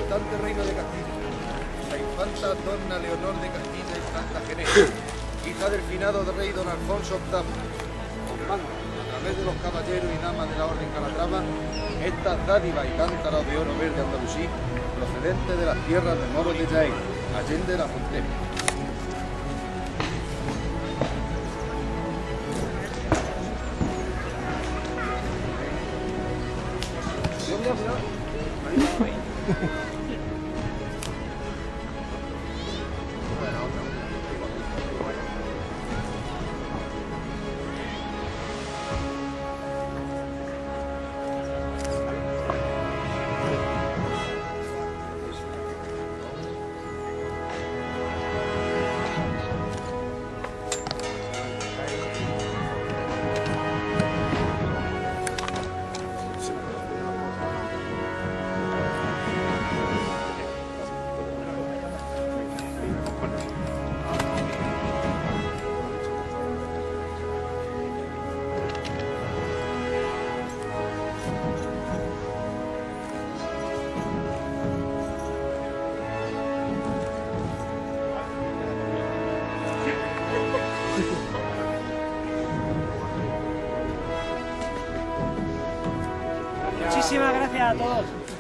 exultante reino de Castilla, la infanta donna Leonor de Castilla y Plantagenet, hija del finado rey don Alfonso VIII, os mando, a través de los caballeros y damas de la Orden Calatrava, estas dádivas y cántaros de oro verde andalusí, procedentes de las tierras de Moros de Jaén, allende la frontera. Muchísimas gracias a todos.